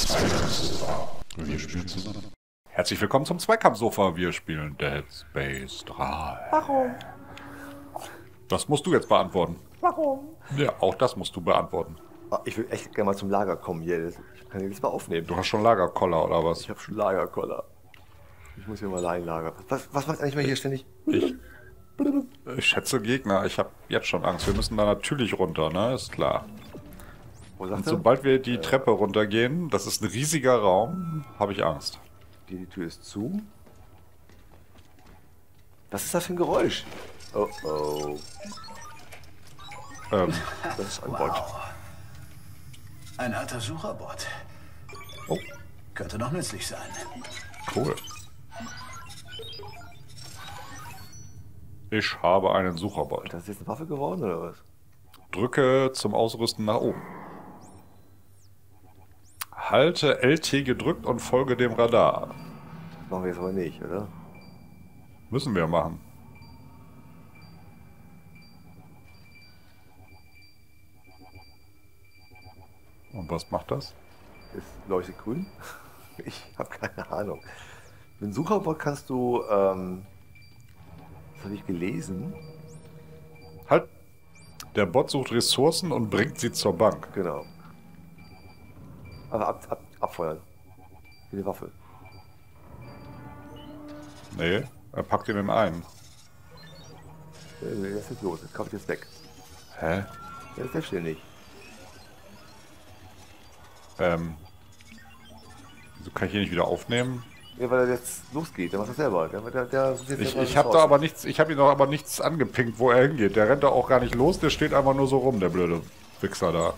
Wir spielen zusammen. Herzlich willkommen zum Zweikampfsofa. Wir spielen Dead Space 3. Warum? Das musst du jetzt beantworten. Warum? Ja, auch das musst du beantworten. Ich will echt gerne mal zum Lager kommen hier. Ich kann das mal aufnehmen. Du hast schon Lagerkoller oder was? Ich habe schon Lagerkoller. Ich muss hier mal allein lagern. Was macht eigentlich mal hier ständig? Ich schätze Gegner. Ich habe jetzt schon Angst. Wir müssen da natürlich runter, ne? Ist klar. Wo sagt Und er? sobald wir die Treppe runtergehen, das ist ein riesiger Raum, habe ich Angst. Die Tür ist zu. Was ist das für ein Geräusch? Oh oh. Das ist ein Bot. Ein alter Sucherbot. Oh, Könnte noch nützlich sein. cool. Ich habe einen Sucherbot. Das ist jetzt eine Waffe geworden oder was? Drücke zum Ausrüsten nach oben. Halte LT gedrückt und folge dem Radar. Das machen wir jetzt aber nicht, oder? Müssen wir machen. Und was macht das? Es leuchtet grün. Ich habe keine Ahnung. Mit dem Sucherbot kannst du, das habe ich gelesen. Halt! Der Bot sucht Ressourcen und bringt sie zur Bank. Genau. Aber abfeuern. Wie eine Waffe. Nee, er packt ihn in einen. Nee, das ist los. Das kaufe ich jetzt weg. Hä? Ja, das steht nicht. Wieso kann ich hier nicht wieder aufnehmen? Ja, weil er jetzt losgeht. Der macht das selber. Der sucht jetzt Ich habe da aber nichts, ich habe ihn doch aber nichts angepinkt, wo er hingeht. Der rennt da auch gar nicht los, der steht einfach nur so rum, der blöde Wichser da.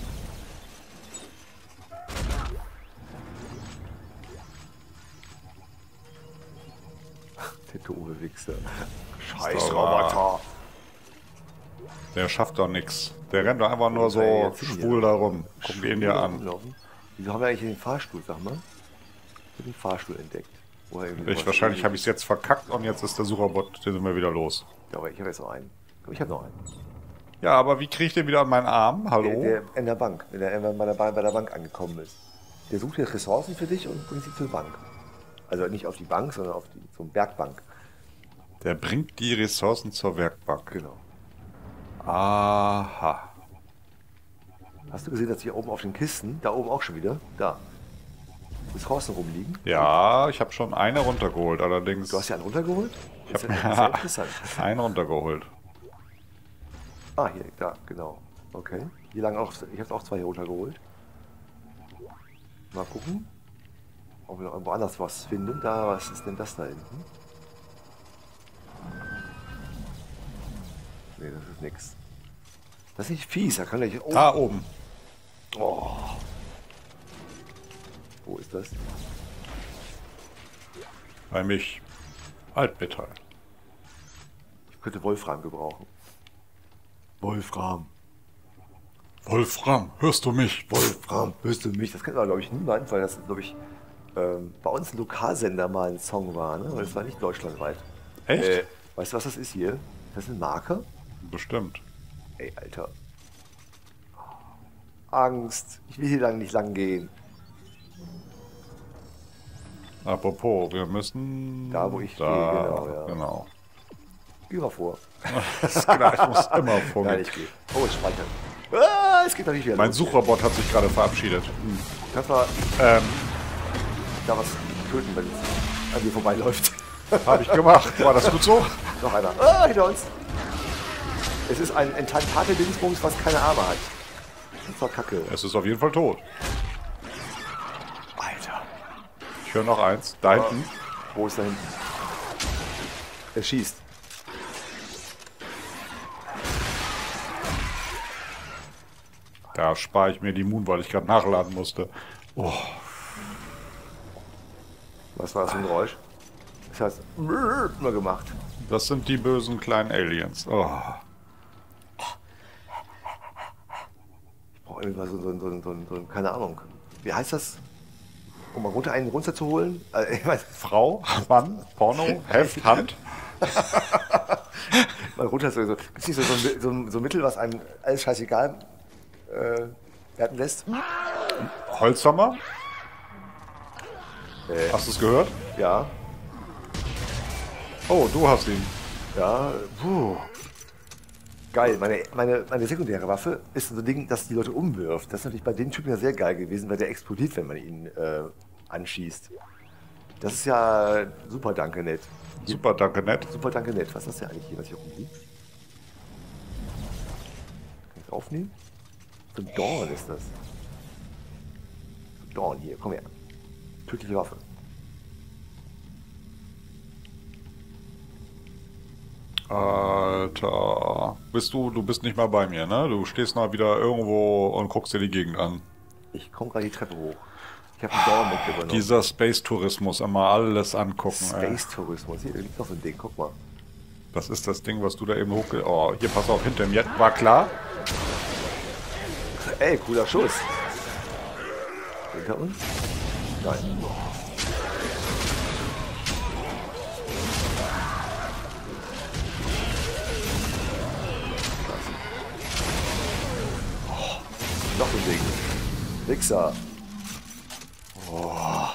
Der doofe Wichser. Scheiß Roboter. Der schafft doch nix. Der rennt doch einfach nur so schwul da rum. Guck ihn dir an. Rumlaufen. Wieso haben wir eigentlich den Fahrstuhl, sag mal? Ich habe den Fahrstuhl entdeckt. Wahrscheinlich habe ich es jetzt verkackt und jetzt ist der Sucherbot, den sind wir wieder los. Ja, aber ich habe jetzt noch einen. Ich habe noch einen. Ja, aber wie kriege ich den wieder an meinen Arm? Hallo? Der in der Bank, wenn er irgendwann bei der Bank angekommen ist. Der sucht jetzt Ressourcen für dich und bringt sie zur Bank. Also nicht auf die Bank, sondern auf die zum Bergbank. Der bringt die Ressourcen zur Werkbank. Genau. Aha. Hast du gesehen, dass hier oben auf den Kisten, da oben auch schon wieder, da, Ressourcen rumliegen? Ja, ich habe schon eine runtergeholt, allerdings. Du hast ja einen runtergeholt? Das ist hab- ja sehr interessant. einen runtergeholt. Ah, hier, da, genau. Okay. Hier lang auch, ich habe auch zwei hier runtergeholt. Mal gucken, ob wir noch irgendwo anders was finden. Da, was ist denn das da hinten? Nee, das ist nix. Das ist nicht fies, da kann ich. Oh, Da oben. oh. Wo ist das? Bei mich. Altmetall. Ich könnte Wolfram gebrauchen. Wolfram. Wolfram, hörst du mich? Wolfram, hörst du mich? Das kennt aber, glaube ich, niemand, weil das, glaube ich, bei uns ein Lokalsender mal ein Song war, ne? Aber das war nicht deutschlandweit. Echt? Weißt du, was das ist hier? Das ist ein Marker? Bestimmt. Ey, Alter. Angst. Ich will hier nicht lang gehen. Apropos, wir müssen... Da, wo ich da, gehe, genau, ja. Genau. Geh mal vor. Das ist klar, ich muss immer Nein, vorgehen. ich gehe. Oh, es speichert. Ah, es geht doch nicht wieder Mein los. Sucherbot hat sich gerade verabschiedet. Kannst mal da was töten, wenn es an dir vorbeiläuft. Habe ich gemacht. War das gut so? Noch einer. Ah, hinter uns. Es ist ein Tentakel-Dingsbums, was keine Arme hat. Das war kacke. Es ist auf jeden Fall tot. Alter. Ich höre noch eins. Da hinten. Wo ist da hinten? Er schießt. Da spare ich mir die Moon, weil ich gerade nachladen musste. Oh, Was war das für ein Geräusch? Das heißt, nur gemacht. das sind die bösen kleinen Aliens. Oh. Ich brauche irgendwie mal so ein, keine Ahnung. Wie heißt das? Um mal einen runterzuholen? Ich meine, Frau, Mann, Porno, Heft, Hand. mal runter so. Gibt es nicht so ein Mittel, was einem alles scheißegal werden lässt? Holzhammer? Hast du es gehört? Ja. Oh, du hast ihn. Ja. Puh. Geil. Meine sekundäre Waffe ist so ein Ding, das die Leute umwirft. Das ist natürlich bei den Typen ja sehr geil gewesen, weil der explodiert, wenn man ihn anschießt. Das ist ja super danke nett. Super, danke, nett. Super danke nett. Was ist das denn eigentlich hier, was hier rumliegt? Kann ich aufnehmen? So ein Dorn ist das. Dorn hier, komm her. Tödliche Waffe. Alter. Du bist nicht mal bei mir, ne? Du stehst mal wieder irgendwo und guckst dir die Gegend an. Ich komme gerade die Treppe hoch. Ich habe einen Dorn mitgenommen. Dieser Space-Tourismus, immer alles angucken. Space-Tourismus, hier liegt noch so ein Ding, guck mal. Das ist das Ding, was du da eben hochge... Oh, hier, pass auf, hinter mir. War klar? Ey, cooler Schuss. Hinter uns? Nein. Noch ein Ding. Wichser. Oh.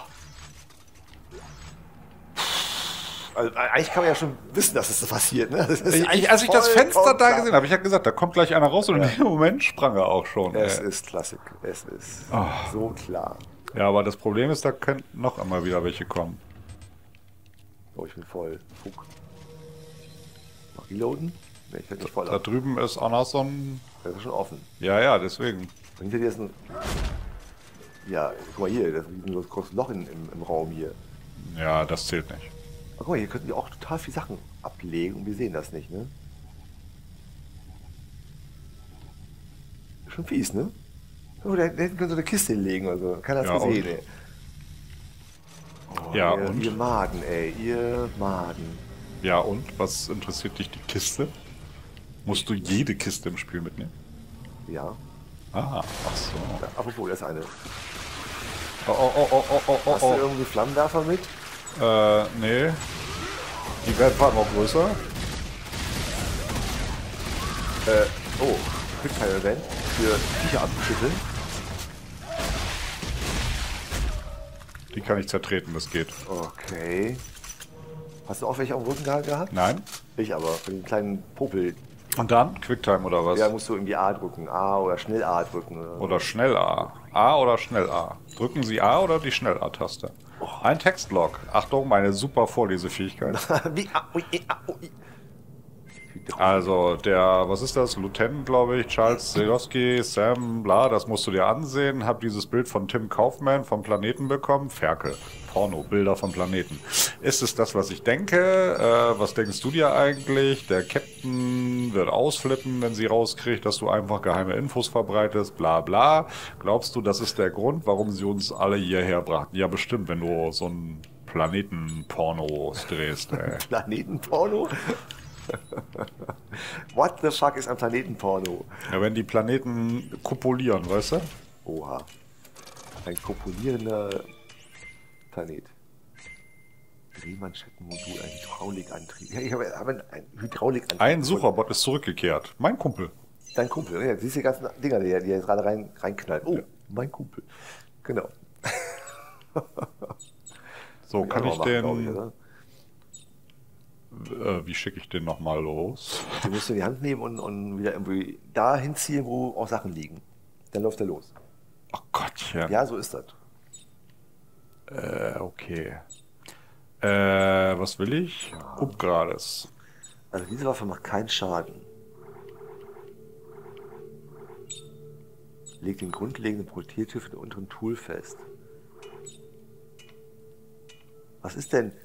Also, eigentlich kann man ja schon wissen, dass es das passiert. Ne? Das ist Als ich das Fenster da klar. gesehen habe, ich habe gesagt, da kommt gleich einer raus und in dem Moment sprang er auch schon. Es ist Klassik. Es ist so klar. Ja, aber das Problem ist, da könnten noch einmal wieder welche kommen. Oh, ich bin voll. Fuck. Noch reloaden? Ne, ich werde nicht voll Da ab. drüben ist auch noch so ein... Das ist schon offen. Ja, deswegen. Und hinter dir ist ein... Ja, guck mal hier, das ist ein großes Loch im Raum hier. Ja, das zählt nicht. Aber guck mal, hier könnten wir auch total viele Sachen ablegen und wir sehen das nicht, ne? Schon fies, ne? Oh, da hinten können so eine Kiste hinlegen oder so. Keiner hat's Ja, gesehen, und? ey. Oh, Ja, ihr, und? ihr Maden, ey. Ihr Maden. Ja, und? Was interessiert dich die Kiste? Musst du jede Kiste im Spiel mitnehmen? Ja. Ah, ach so. Ja, apropos, das ist eine. Oh. Hast du irgendwie Flammenwerfer mit? Nee. Die werden vor allem auch größer. Oh, Quicktime-Event für Viecher abschütteln. Die kann ich zertreten, das geht. Okay. Hast du auch welche am Rücken gehabt? Nein? Ich aber, für den kleinen Popel. Und dann? Quicktime oder was? Ja, musst du irgendwie A drücken. A oder schnell A drücken. Oder schnell A. A oder schnell A. Drücken Sie A oder die Schnell A-Taste. Ein Textlog. Achtung, meine super Vorlesefähigkeit. Wie? Ui. Also, was ist das? Lieutenant, glaube ich, Charles Zelowski, Sam, bla, das musst du dir ansehen. Hab dieses Bild von Tim Kaufman vom Planeten bekommen. Ferkel. Porno, Bilder vom Planeten. Ist es das, was ich denke? Was denkst du dir eigentlich? Der Captain wird ausflippen, wenn sie rauskriegt, dass du einfach geheime Infos verbreitest, bla bla. Glaubst du, das ist der Grund, warum sie uns alle hierher brachten? Ja, bestimmt, wenn du so ein Planetenporno drehst, ey. Planetenporno? What the fuck ist ein Planetenporno? Ja, wenn die Planeten kopulieren, weißt du? Oha. Ein kopulierender Planet. Drehmanschettenmodul, ein Hydraulikantrieb. Ja, ich habe einen Hydraulikantrieb. Ein Sucherbot ist zurückgekehrt. Mein Kumpel. Dein Kumpel, ja, siehst du die ganzen Dinger, die jetzt gerade reinknallen. Oh, mein Kumpel. Genau. So, kann ich den... den... Wie schicke ich den nochmal los? Den musst du in die Hand nehmen und wieder irgendwie dahin ziehen, wo auch Sachen liegen. Dann läuft er los. Ach Gottchen. Ja, so ist das. Okay. Was will ich? Upgrades. Also diese Waffe macht keinen Schaden. Legt den grundlegenden Projektil für den unteren Tool fest. Was ist denn?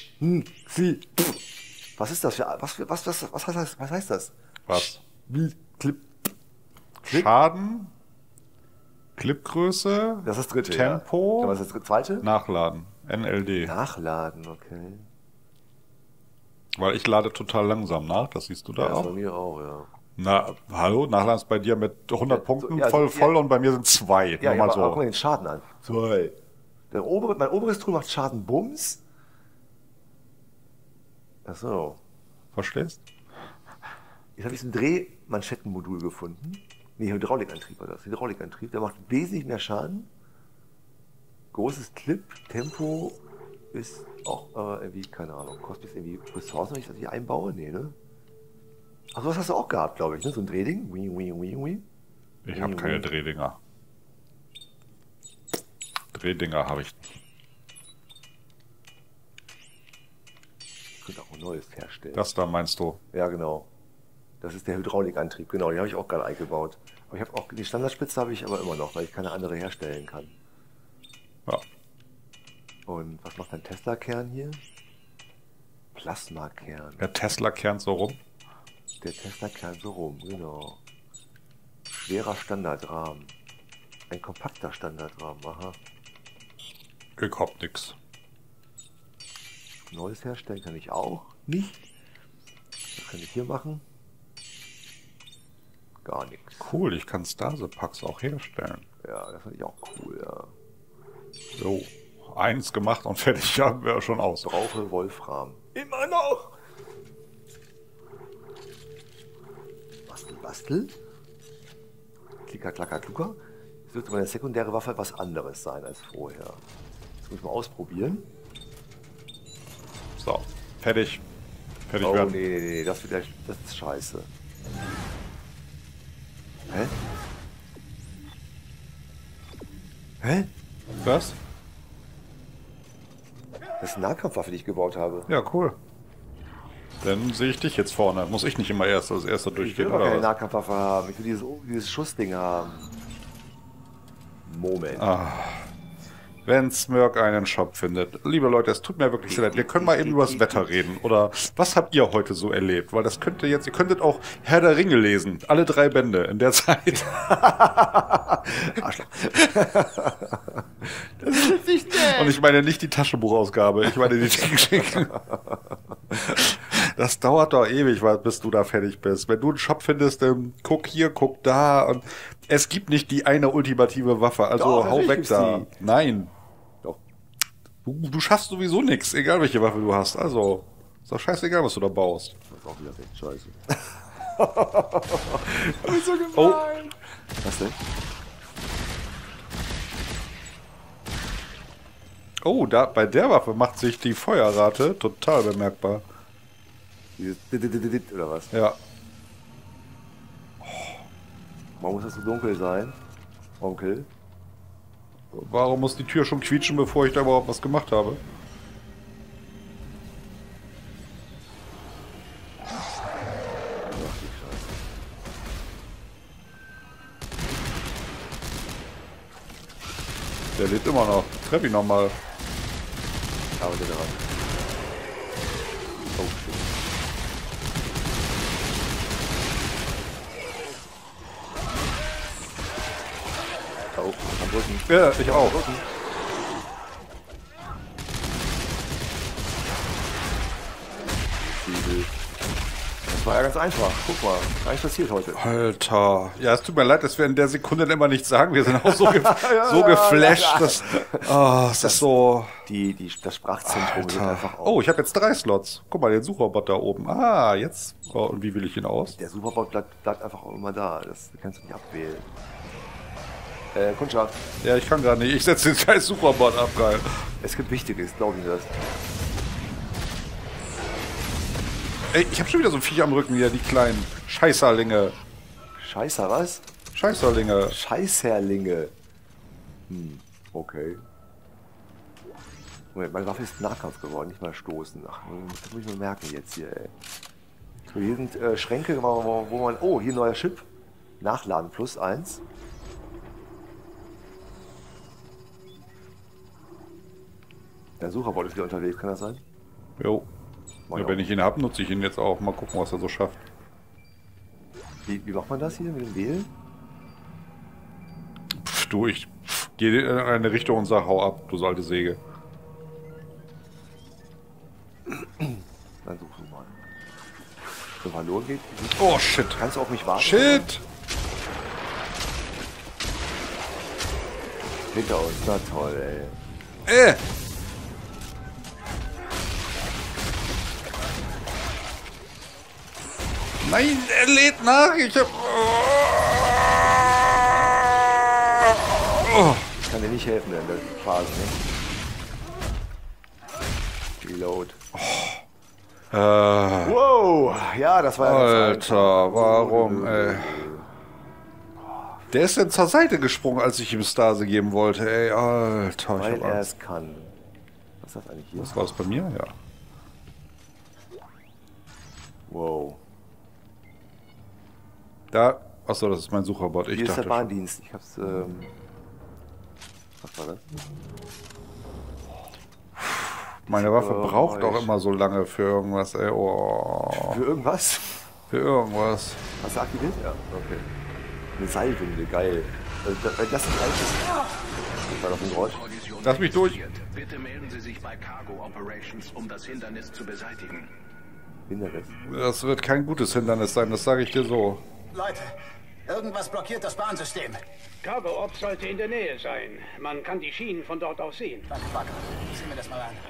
Was ist das für... Was heißt das? Was? Clip. Schaden, Clipgröße, Das ist das dritte. Tempo, Ja. Was ist das zweite? Nachladen, NLD. Nachladen, okay. Weil ich lade total langsam nach, das siehst du da Ja, bei auch. mir auch, ja. Na, hallo, Nachladen ist bei dir mit 100 Ja, Punkten ja, voll und bei mir sind 2. Ja, Nur mal aber guck mal so. den Schaden an. 2. Mein oberes Tool macht Schaden Bums. Achso. Verstehst? Jetzt habe ich so ein Drehmanschettenmodul gefunden. Nee, Hydraulikantrieb war das. Hydraulikantrieb, der macht wesentlich mehr Schaden. Großes Clip, Tempo, ist auch irgendwie, keine Ahnung, kostet jetzt irgendwie Ressourcen, wenn ich das hier einbaue? Nee, ne? Ach, das hast du auch gehabt, glaube ich, ne? So ein Drehding? Ich habe keine Drehdinger. Drehdinger habe ich. Ich könnte auch ein neues herstellen. Das da meinst du? Ja, genau. Das ist der Hydraulikantrieb, genau, den habe ich auch gerade eingebaut. Aber ich habe auch, die Standardspitze habe ich aber immer noch, weil ich keine andere herstellen kann. Ja. Und was macht ein Tesla-Kern hier? Plasma-Kern. Der Tesla-Kern so rum. Der Tesla-Kern so rum, genau. Schwerer Standardrahmen. Ein kompakter Standardrahmen, aha. Ich hab nix. Neues herstellen kann ich auch nicht. Was kann ich hier machen? Gar nichts. Cool, ich kann Stase-Packs auch herstellen. Ja, das fand ich auch cool, ja. So, eins gemacht und fertig haben wir schon aus. Brauche Wolfram. Immer noch! Bastel, bastel. Klicker, klacker, klucker. Jetzt dürfte meine sekundäre Waffe was anderes sein als vorher. Das muss ich mal ausprobieren. So, fertig. Fertig Oh, werden. nee, das ist scheiße. Hä? Hä? Was? Das ist eine Nahkampfwaffe, die ich gebaut habe. Ja, cool. Dann sehe ich dich jetzt vorne. Muss ich nicht immer erst als erster Ich will durchgehen, aber oder keine was? Nahkampfwaffe haben. Ich will dieses Schussding haben. Moment. Wenn Smirk einen Shop findet. Liebe Leute, es tut mir wirklich sehr leid. Wir können mal eben über das Wetter reden. Oder was habt ihr heute so erlebt? Weil das könnte jetzt, ihr könntet auch Herr der Ringe lesen. Alle 3 Bände in der Zeit. Arschloch. Das ist nicht nett. Und ich meine nicht die Taschenbuchausgabe. Ich meine die Geschenke. Das dauert doch ewig, bis du da fertig bist. Wenn du einen Shop findest, dann guck hier, guck da. Und es gibt nicht die eine ultimative Waffe. Also Doch, hau natürlich weg gibt's da. die. Nein. Doch. Du schaffst sowieso nichts, egal welche Waffe du hast. Also, ist doch scheißegal, was du da baust. Das ist auch wieder recht scheiße. Das ist so gemein. Oh. Was denn? Oh, bei der Waffe macht sich die Feuerrate total bemerkbar. Dieses oder was? Ja. Warum muss das so dunkel sein? Onkel? Warum muss die Tür schon quietschen, bevor ich da überhaupt was gemacht habe? Ach, die Scheiße. Der lebt immer noch. Treff ihn nochmal. Ich arbeite daran. Oh, shit. Oh, am Rücken. Ja, ich auch. Zwiebel. Das war ja ganz einfach. Guck mal, gar nichts passiert heute. Alter. Ja, es tut mir leid, dass wir in der Sekunde immer nichts sagen. Wir sind auch so, so geflasht. Dass, es ist so... Das Sprachzentrum wird Alter. einfach auf. Oh, ich habe jetzt 3 Slots. Guck mal, den Suchroboter da oben. Ah, jetzt. Oh, und wie wähle ich ihn aus? Der Superbot bleibt einfach auch immer da. Das kannst du nicht abwählen. Kundschaft. Ja, ich kann gar nicht. Ich setze den scheiß Suchroboter ab, geil. Es gibt Wichtiges, glaub ich das. Ey, ich habe schon wieder so ein Viech am Rücken hier, die kleinen Scheißerlinge. Scheißer, was? Scheißerlinge. Scheißerlinge. Okay. Moment, meine Waffe ist Nahkampf geworden, nicht mal stoßen. Ach, das muss ich mir merken jetzt hier, ey. So, hier sind Schränke, wo man... Oh, hier ein neuer Chip. Nachladen +1. Der Sucherbot ist wieder unterwegs, kann das sein? Jo. Ja, wenn ich ihn habe, nutze ich ihn jetzt auch. Mal gucken, was er so schafft. Wie macht man das hier mit dem Wählen? Du, ich gehe in eine Richtung und sag, hau ab, du alte Säge. Dann such du mal. Wenn verloren geht, Oh, shit. kannst du auf mich warten? Shit! Hinter uns, na toll, ey. Nein, er lädt nach. Ich hab... Ich kann dir nicht helfen in der Phase, ne? Reload. Wow, ja, das war ja Alter, warum, ey? Der ist dann zur Seite gesprungen, als ich ihm Stase geben wollte, ey, Alter. Weil er es kann. Was ist das eigentlich hier? Was war das bei mir? Ja. Wow. Da, achso, das ist mein Sucherbot. Ich Hier ist der dachte, Bahndienst. Ich hab's, was war das? meine Waffe braucht auch immer so lange für irgendwas, ey, Für irgendwas? Für irgendwas. Hast du aktiviert? Ja, okay. Eine Seilwinde, geil. Wenn das nicht alt ist. Das war doch ein Geräusch. Lass mich durch. Bitte melden Sie sich bei Cargo Operations, um das Hindernis zu beseitigen. Hindernis. Das wird kein gutes Hindernis sein, das sage ich dir so. Leute, irgendwas blockiert das Bahnsystem. Cargo Op sollte in der Nähe sein. Man kann die Schienen von dort aus sehen. Danke, Buck. Sieh mir das mal an.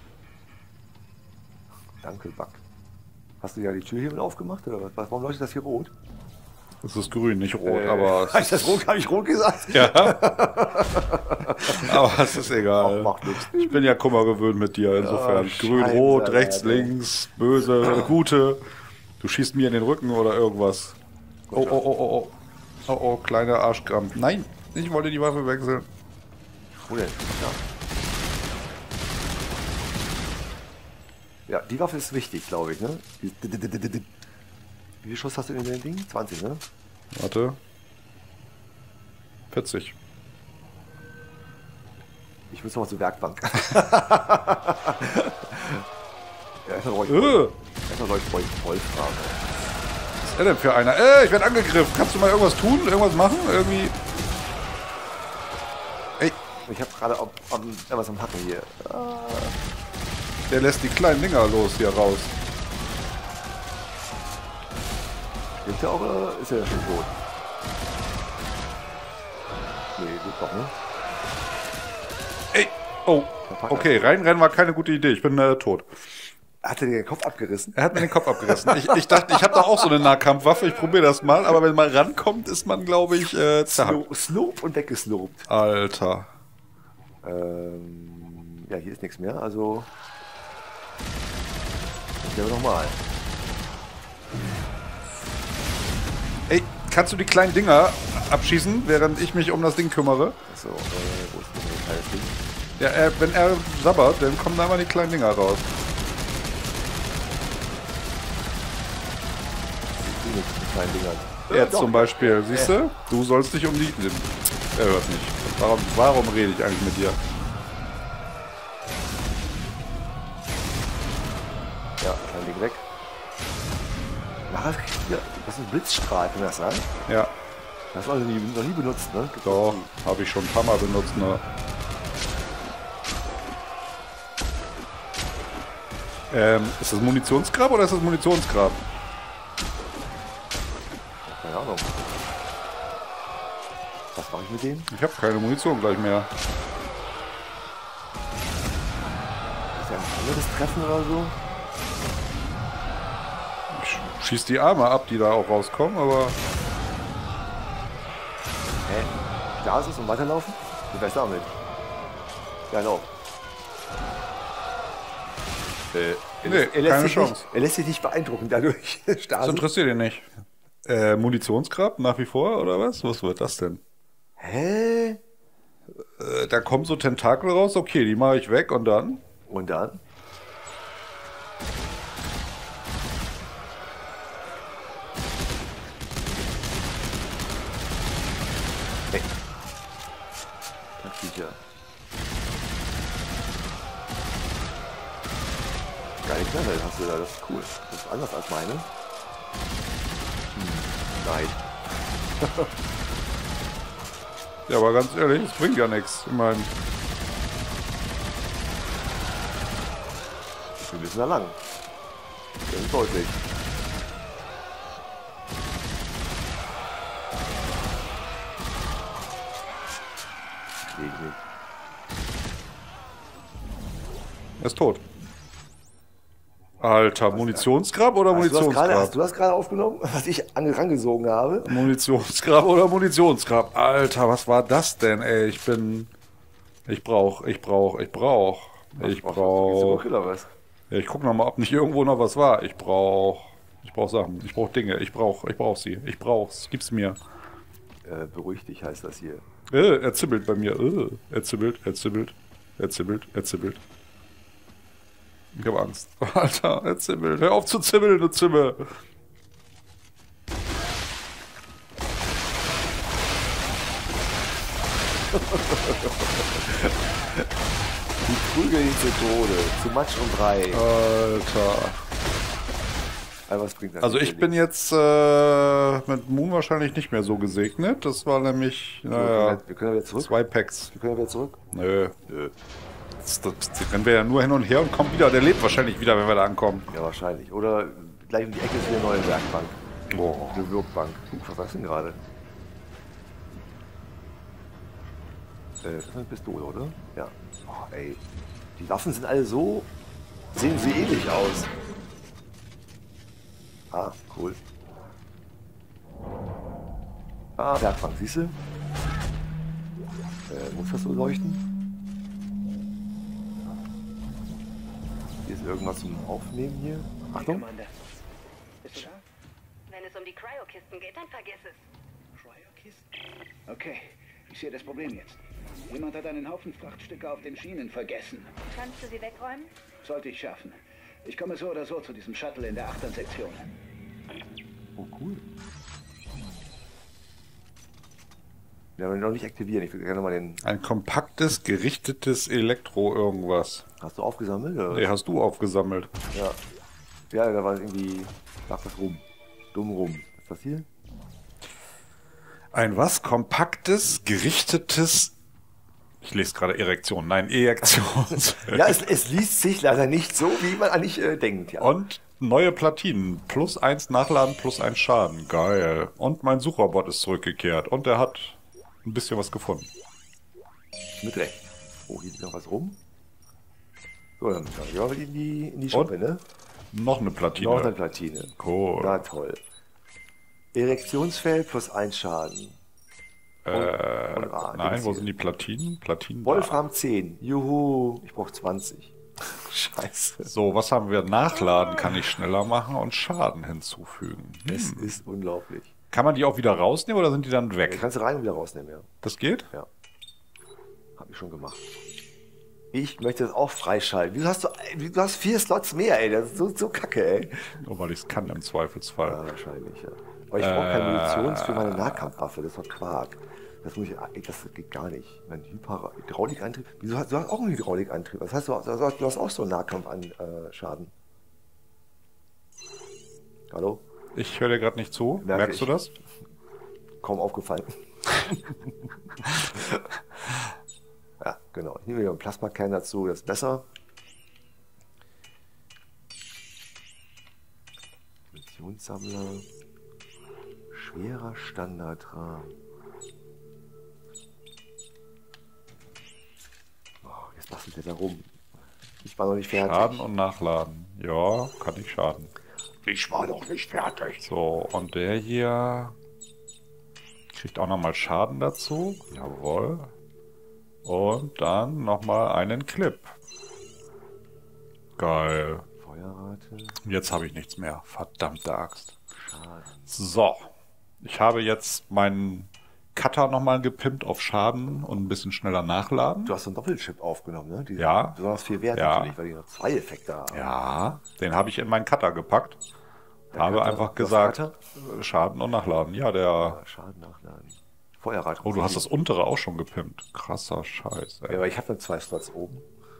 Danke, Buck. Hast du ja die Tür hier mit aufgemacht, oder was? Warum leuchtet das hier rot? Es ist grün, nicht rot, aber... Habe ich rot gesagt? Ja. Aber es ist egal. Ach, macht nichts. Ich bin ja Kummer gewöhnt mit dir, insofern. Ja, Grün, Scheiße, rot, rechts, Alter. links, böse, gute. Du schießt mir in den Rücken oder irgendwas. Oh, oh, oh, oh, oh. Oh, oh, kleiner Arschkrampf. Nein, ich wollte die Waffe wechseln. Wo denn? Ja. Ja, die Waffe ist wichtig, glaube ich, ne? Wie viele Schuss hast du in dem Ding? 20, ne? Warte. 40. Ich muss noch mal zur Werkbank. Ja, erstmal brauche ich Vollfrage. Was ist er denn für einer? Ich werde angegriffen. Kannst du mal irgendwas tun? Irgendwas machen? Irgendwie... Ey, Ich habe gerade was am Hacken hier. der lässt die kleinen Dinger los hier raus. Stimmt der auch, oder ist er ja schon tot? Nee, gut doch, ne? Ey, oh. Okay, reinrennen war keine gute Idee. Ich bin tot. Hat er dir den Kopf abgerissen? Er hat mir den Kopf abgerissen. Ich dachte, ich habe doch auch so eine Nahkampfwaffe. Ich probiere das mal. Aber wenn man rankommt, ist man, glaube ich, zerhackt. Snoop und weggesnoopt. Alter. Ja, hier ist nichts mehr, also... Das wäre nochmal. Ey, kannst du die kleinen Dinger abschießen, während ich mich um das Ding kümmere? So, wo ist denn das kleine Ding? Ja, wenn er sabbert, dann kommen da mal die kleinen Dinger raus. Die kleinen Dinger. Jetzt doch. zum Beispiel, siehst du? Du sollst dich um die... Er hört nicht. Warum rede ich eigentlich mit dir? Ja, klein Ding weg. Na, das ist ein Blitzstrahl, kann das sein? Ja, Das hast du noch nie benutzt, ne? doch. Habe ich schon ein paar Mal benutzt, ne? Ist das Munitionsgrab oder ist das Munitionsgrab? Keine Ahnung. Was mache ich mit denen? Ich habe keine Munition gleich mehr. Ist ja ein anderes Treffen oder so? Ich schieß die Arme ab, die da auch rauskommen, aber... Hä? Da ist es und weiterlaufen? Wie wär's damit? Ja, lauf. Nee, keine Chance. Er lässt sich nicht beeindrucken dadurch. Das Stasi. interessiert ihn nicht. Munitionsgrab nach wie vor, oder was? Was wird das denn? Hä? Da kommen so Tentakel raus, okay, die mache ich weg und dann? Und dann? Hey. Das Viecher. Geile Knarre hast du da, das ist cool. Das ist anders als meine. Nein. Ja, aber ganz ehrlich, es bringt ja nichts. Ich meine, Wir müssen da lang. Das ist deutlich. Krieg ich nicht. er ist tot. Alter, Munitionsgrab oder Hast Munitionsgrab? du das gerade aufgenommen, was ich rangesogen habe? Munitionsgrab oder Munitionsgrab? Alter, was war das denn, ey? Ich brauch. Ich Gehst du brauche... hoch oder was? Ja, ich gucke nochmal, ob nicht irgendwo noch was war. Ich brauche Sachen. Ich brauche Dinge. Ich brauche sie. Ich brauch's. Gib's mir. Beruhig dich heißt das hier. Er zibbelt bei mir. Er zibbelt. Ich habe Angst. Alter, er zibbelt. Hör auf zu zibbeln, du Zimmer. Die prügeln ihn zu Tode. Zu Matsch und Brei. Alter. Aber was bringt das? Also ich bin jetzt mit Moon wahrscheinlich nicht mehr so gesegnet. Das war nämlich, naja, Wir können ja wieder zurück. 2 Packs. Wir können ja wieder zurück. Nö. Das rennen wir ja nur hin und her und kommen wieder. Der lebt wahrscheinlich wieder, wenn wir da ankommen. Ja, wahrscheinlich. Oder gleich um die Ecke ist wieder eine neue Werkbank. Boah. Eine Wirkbank. Was war das denn gerade? Das ist eine Pistole, oder? Ja. Oh, ey. Die Waffen sind alle so... Sehen sie ähnlich aus. Ah, cool. Ah, Werkbank, siehst du? Muss das so leuchten? Hier ist irgendwas zum Aufnehmen hier. Achtung. Commander. Bist du da? Wenn es um die Cryo-Kisten geht, dann vergiss es. Cryo-Kisten? Okay, ich sehe das Problem jetzt. Jemand hat einen Haufen Frachtstücke auf den Schienen vergessen. Kannst du sie wegräumen? Sollte ich schaffen. Ich komme so oder so zu diesem Shuttle in der 8. Sektion. Oh, cool. Ja, aber noch nicht aktivieren. Ich würde gerne mal den... Ein kompaktes, gerichtetes Elektro-Irgendwas. Hast du aufgesammelt? Oder? Nee, hast du aufgesammelt. Ja. Ja, da war irgendwie... Lag was rum. Dumm rum. Was ist das hier? Ein was? Kompaktes, gerichtetes... Ich lese gerade Erektion. Nein, Ejektion. Ja, es liest sich leider nicht so, wie man eigentlich denkt. Ja. Und neue Platinen. +1 Nachladen, +1 Schaden. Geil. Und mein Sucherbot ist zurückgekehrt. Und er hat ein bisschen was gefunden. Mit Recht. Oh, hier liegt noch was rum. So, dann gehen wir mal in die Schuppe, ne? Noch eine Platine. Noch eine Platine. Cool. Na toll. Erektionsfeld +1 Schaden. Nein, wo sind die Platinen? Platinen. Wolfram 10. Juhu. Ich brauche 20. Scheiße. So, was haben wir? Nachladen kann ich schneller machen und Schaden hinzufügen. Es ist unglaublich. Kann man die auch wieder rausnehmen oder sind die dann Die weg? kannst du rein und wieder rausnehmen, ja. Das geht? Ja. Hab ich schon gemacht. Ich möchte das auch freischalten. Du hast 4 Slots mehr, ey. Das ist so kacke, ey. Nur weil ich es kann im Zweifelsfall. Ja, wahrscheinlich, ja. Aber ich brauche keine Munition für meine Nahkampfwaffe. Das ist doch Quark. Das geht gar nicht. Mein Hydraulikantrieb. Wieso du hast auch einen Hydraulikantrieb? Das heißt, du hast auch so einen Nahkampf an Schaden. Hallo? Ich höre dir gerade nicht zu. Merke Merkst du ich. das? Kaum aufgefallen. Ja, genau. Ich nehme wieder einen Plasmakern dazu, das ist besser. Munitionssammler. Schwerer Standardrahmen. Oh, jetzt bastelt er da rum. Ich war noch nicht fertig. Schaden und Nachladen. Ja, kann ich Schaden. Ich war noch nicht fertig. So, und der hier kriegt auch nochmal Schaden dazu. Jawohl. Und dann nochmal einen Clip. Geil. Feuerrate. Jetzt habe ich nichts mehr. Verdammte Axt. Schaden. So. Ich habe jetzt meinen Cutter nochmal gepimpt auf Schaden und ein bisschen schneller nachladen. Du hast so einen Doppelchip aufgenommen, ne? Die Ja. sind besonders viel wert Ja. natürlich, weil die noch 2 Effekte haben. Ja, den habe ich in meinen Cutter gepackt. Habe Cutter? einfach Was gesagt, Cutter? Schaden und nachladen. Ja, der... Schaden nachladen. Feuerrate. Oh, du hast das untere auch schon gepimpt. Krasser Scheiß, Ja, ey. aber ich habe dann 2 Slots oben.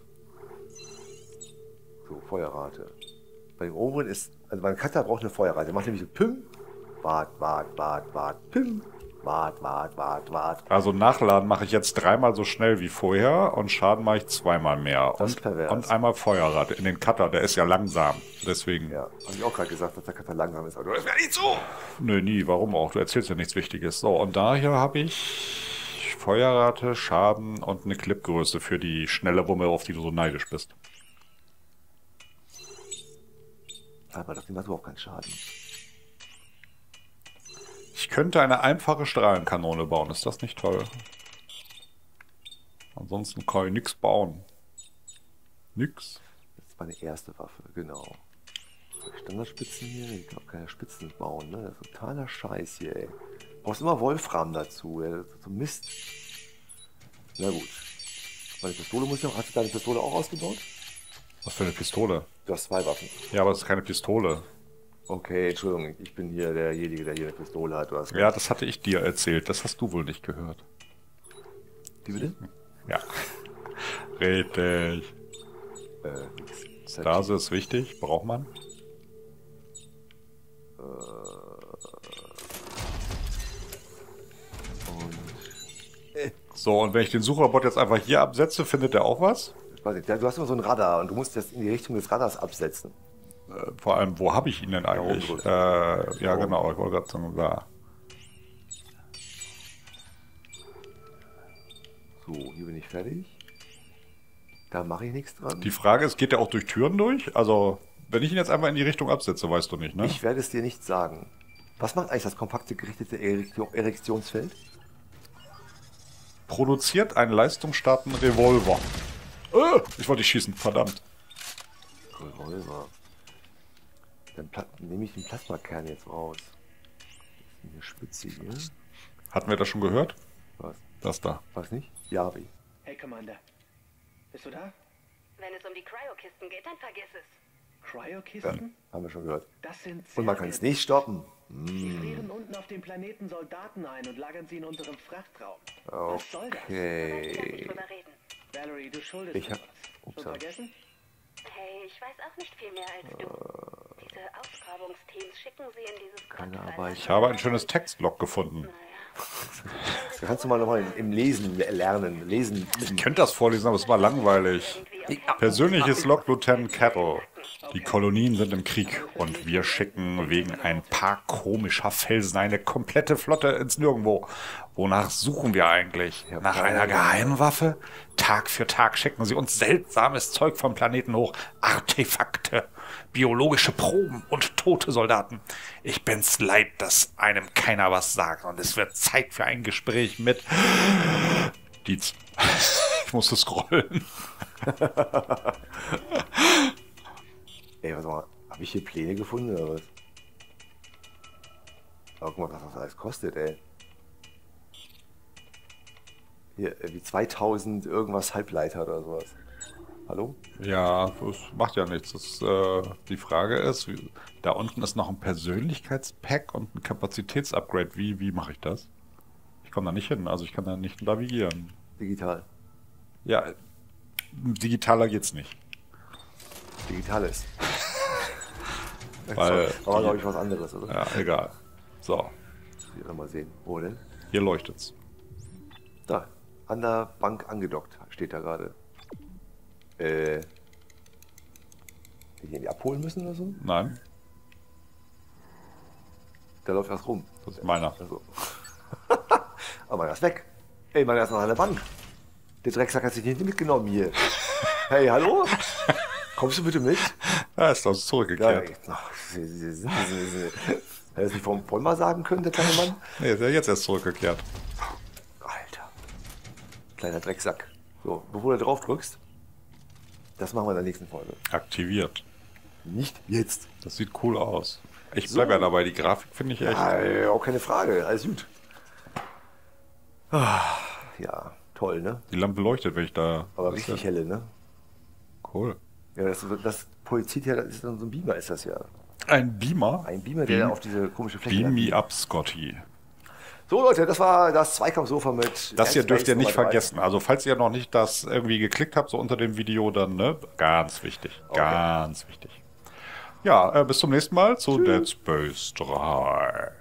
So, Feuerrate. Bei dem oberen ist, also mein Cutter braucht eine Feuerrate. Der macht nämlich so Pim, Wart, Pim, Wart. Also nachladen mache ich jetzt 3-mal so schnell wie vorher und Schaden mache ich 2-mal mehr. Das ist pervers. Und einmal Feuerrate in den Cutter, der ist ja langsam. Deswegen, Ja, habe ich auch gerade gesagt, dass der Cutter langsam ist. Aber das wäre nicht so. nö, nie, warum auch? Du erzählst ja nichts Wichtiges. So, und da hier habe ich Feuerrate, Schaden und eine Clipgröße für die schnelle Wumme, auf die du so neidisch bist. Aber das macht überhaupt keinen Schaden. Ich könnte eine einfache Strahlenkanone bauen, ist das nicht toll? Ansonsten kann ich nichts bauen. Nix. Das ist meine erste Waffe, genau. Standardspitzen hier, ich glaube keine Spitzen bauen, ne? Das ist totaler Scheiß hier, ey. Du brauchst immer Wolfram dazu, ey. Das ist so Mist. Na gut. Meine Pistole muss noch. Hast du deine Pistole auch ausgebaut? Was für eine Pistole? Du hast 2 Waffen. Ja, aber es ist keine Pistole. Okay, Entschuldigung, ich bin hier derjenige, der hier eine Pistole hat. Du hast Ja, das hatte ich dir erzählt. Das hast du wohl nicht gehört. die bitte? Ja. Richtig. Stase ist wichtig. Braucht man. So, und wenn ich den Sucherbot jetzt einfach hier absetze, findet er auch was? Ich weiß nicht, du hast immer so ein Radar und du musst das in die Richtung des Radars absetzen. Vor allem, wo habe ich ihn denn eigentlich? oben Ja, genau, ich wollte gerade sagen, da. So, hier bin ich fertig. Da mache ich nichts dran. Die Frage ist, geht der auch durch Türen durch? Also, wenn ich ihn jetzt einfach in die Richtung absetze, weißt du nicht, ne? Ich werde es dir nicht sagen. Was macht eigentlich das kompakte gerichtete Erektionsfeld? Produziert einen leistungsstarken Revolver. Ich wollte dich schießen, verdammt. Revolver. Dann nehme ich den Plasmakern jetzt raus. Das ist eine Spitze hier. Hatten wir das schon gehört? Was? Das da. Was nicht? Ja, wie? Hey, Commander. Bist du da? Wenn es um die Cryokisten geht, dann vergiss es. Cryokisten? Haben wir schon gehört. Das sind Und man kann es nicht stoppen. Sie frieren unten auf dem Planeten Soldaten ein und lagern sie in unserem Frachtraum. Was soll das? Ich kann nicht Okay. drüber reden. Valerie, du schuldest Ich mir hab- was. Ups, Schon vergessen? Hey, ich weiß auch nicht viel mehr als du. Diese Ausgrabungsteams schicken sie in dieses Keine Gottverlassene- Arbeit. Ich habe ein schönes Textlog gefunden. Da kannst du mal nochmal im Lesen lernen. Lesen. Ich könnte das vorlesen, aber es war langweilig. Persönliches Log Lieutenant Kettle. Die Kolonien sind im Krieg und wir schicken wegen ein paar komischer Felsen eine komplette Flotte ins Nirgendwo. Wonach suchen wir eigentlich? Nach einer Geheimwaffe? Tag für Tag schicken sie uns seltsames Zeug vom Planeten hoch. Artefakte, biologische Proben und tote Soldaten. Ich bin's leid, dass einem keiner was sagt und es wird Zeit für ein Gespräch mit Dietz. Ich musste scrollen. Ey, warte mal. Habe ich hier Pläne gefunden oder was? Aber guck mal, was das alles kostet, ey. Hier, wie 2000 irgendwas Halbleiter oder sowas. Hallo? Ja, das macht ja nichts. Das, die Frage ist, da unten ist noch ein Persönlichkeitspack und ein Kapazitätsupgrade. Wie mache ich das? Ich komme da nicht hin, also ich kann da nicht navigieren. Digital. Ja, digitaler geht's nicht. Digitales. Weil Aber glaube ich was anderes, oder? ja, egal. So, Hier mal sehen. Wo denn? hier leuchtet's. Da. An der Bank angedockt, steht da gerade. Hätte ich irgendwie abholen müssen oder so? Nein, Da läuft was rum. das ist meiner. Also. Aber meiner ist weg. Ey, meiner ist noch an der Bank. Der Drecksack hat sich nicht mitgenommen hier. Hey, hallo? Kommst du bitte mit? Ja, ist das zurückgekehrt. Hätte es nicht vorhin mal sagen können, der kleine Mann? Nee, ist ja jetzt erst zurückgekehrt. Alter. Kleiner Drecksack. So, bevor du drauf drückst, das machen wir in der nächsten Folge. Aktiviert. Nicht jetzt. Das sieht cool aus. Ich bleib ja dabei, die Grafik finde ich echt. Auch keine Frage, alles gut. Ja, toll, ne? Die Lampe leuchtet, wenn ich da. Aber das ist richtig ja helle, ne? cool. Ja, das Polizit ja, das ist dann so ein Beamer, ist das ja. Ein Beamer. Ein Beamer, der auf diese komische Fläche Beam landet. me up, Scotty. So Leute, das war das Zweikampfsofa mit... Das hier dürft ihr nicht Nummer 3. vergessen. Also falls ihr noch nicht das irgendwie geklickt habt, so unter dem Video, dann, ne? Ganz wichtig. Ganz wichtig. Ja, bis zum nächsten Mal zu Dead Space 3.